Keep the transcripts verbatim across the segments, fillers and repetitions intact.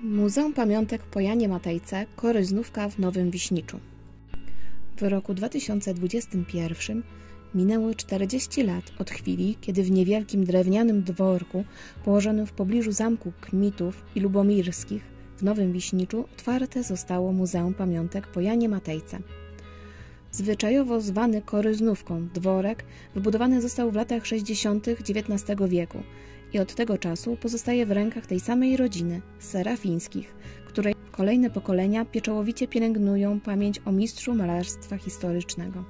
Muzeum Pamiątek po Janie Matejce, Koryznówka w Nowym Wiśniczu. W roku dwa tysiące dwudziestym pierwszym minęło czterdzieści lat od chwili, kiedy w niewielkim drewnianym dworku położonym w pobliżu zamku Kmitów i Lubomirskich w Nowym Wiśniczu otwarte zostało Muzeum Pamiątek po Janie Matejce. Zwyczajowo zwany Koryznówką dworek wybudowany został w latach sześćdziesiątych dziewiętnastego wieku i od tego czasu pozostaje w rękach tej samej rodziny, Serafińskich, której kolejne pokolenia pieczołowicie pielęgnują pamięć o mistrzu malarstwa historycznego.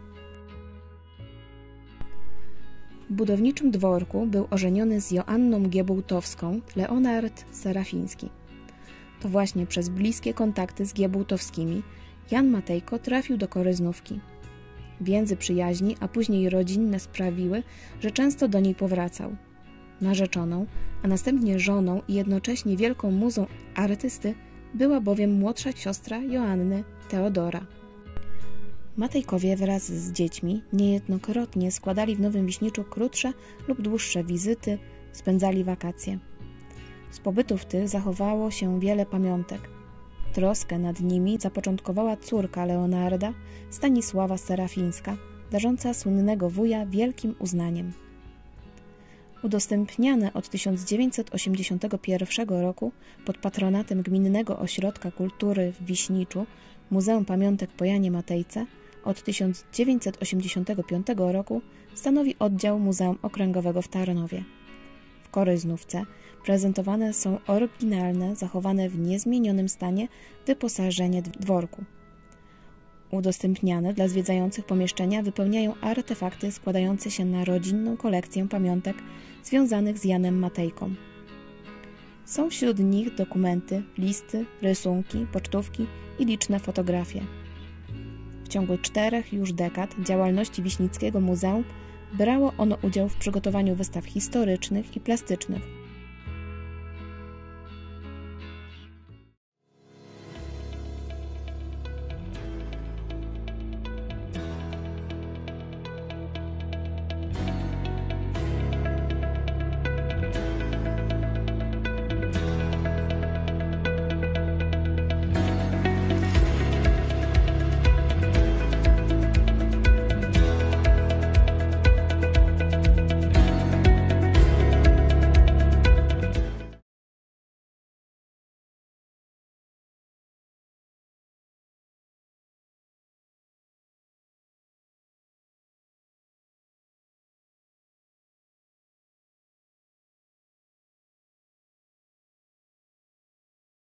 W budowniczym dworku był ożeniony z Joanną Giebułtowską Leonard Serafiński. To właśnie przez bliskie kontakty z Giebułtowskimi Jan Matejko trafił do Koryznówki. Więzy przyjaźni, a później rodzinne sprawiły, że często do niej powracał. Narzeczoną, a następnie żoną i jednocześnie wielką muzą artysty była bowiem młodsza siostra Joanny, Teodora. Matejkowie wraz z dziećmi niejednokrotnie składali w Nowym Wiśniczu krótsze lub dłuższe wizyty, spędzali wakacje. Z pobytów tych zachowało się wiele pamiątek. Troskę nad nimi zapoczątkowała córka Leonarda, Stanisława Serafińska, darząca słynnego wuja wielkim uznaniem. Udostępniane od tysiąc dziewięćset osiemdziesiątego pierwszego roku pod patronatem Gminnego Ośrodka Kultury w Wiśniczu Muzeum Pamiątek po Janie Matejce od tysiąc dziewięćset osiemdziesiątego piątego roku stanowi oddział Muzeum Okręgowego w Tarnowie. W Koryznówce prezentowane są oryginalne, zachowane w niezmienionym stanie wyposażenie dworku. Udostępniane dla zwiedzających pomieszczenia wypełniają artefakty składające się na rodzinną kolekcję pamiątek związanych z Janem Matejką. Są wśród nich dokumenty, listy, rysunki, pocztówki i liczne fotografie. W ciągu czterech już dekad działalności Wiśnickiego Muzeum brało ono udział w przygotowaniu wystaw historycznych i plastycznych,